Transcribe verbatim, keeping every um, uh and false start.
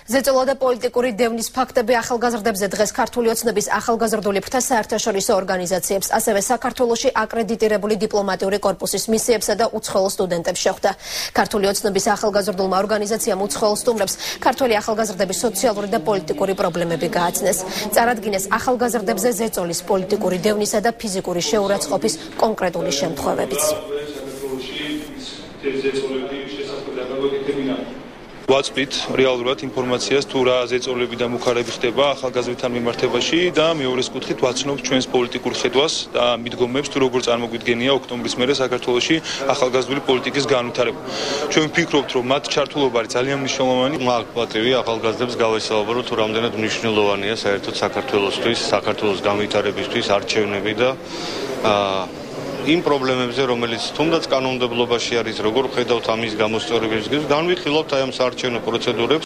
ზეწოლა და პოლიტიკური დევნის ფაქტები ახალგაზრდებზე დღეს ქართული ოცნების ახალგაზრდული ფრთა საერთაშორისო ორგანიზაციებს, ასევე საქართველოში აკრედიტირებული დიპლომატიური კორპუსის მისიებსა და უცხოელ სტუდენტებს შეხვდა. ქართული ოცნების ახალგაზრდულმა ორგანიზაციამ უცხოელ სტუმრებს ქართველი ახალგაზრდების სოციალური და პოლიტიკური პრობლემები გააცნეს. წარმოადგინეს ახალგაზრდებზე ზეწოლის პოლიტიკური დევნისა და ფიზიკური შეურაცხყოფის კონკრეტული შემთხვევებიც. ვაწვდით რეალურად ინფორმაციას თუ რა ზეწოლები და მუხარები ხდება ახალგაზრდებთან მიმართებაში და მეორეს კუთხით ვაცნობთ ჩვენს პოლიტიკურ ხედვას და მიდგომებს თუ როგორ წარმოგვიდგენია ოქტომბრის მერე საქართველოში ახალგაზრდული პოლიტიკის განვითარება. ჩვენ ვფიქრობთ, რომ მათ ჩართულობა არის ძალიან მნიშვნელოვანი. მაგ პატივი ახალგაზრდებს გავესაუბრო თუ რამდენად მნიშვნელოვანია საერთოდ საქართველოსთვის, საქართველოს განვითარებისთვის არჩევნები და აა იმ პრობლემებზე, რომელიც თუნდაც კანონმდებლობაში არის, როგორ ხედავთ ამის გამოსწორებებს, განვიხილავთ აი ამ საარჩევნო პროცედურებს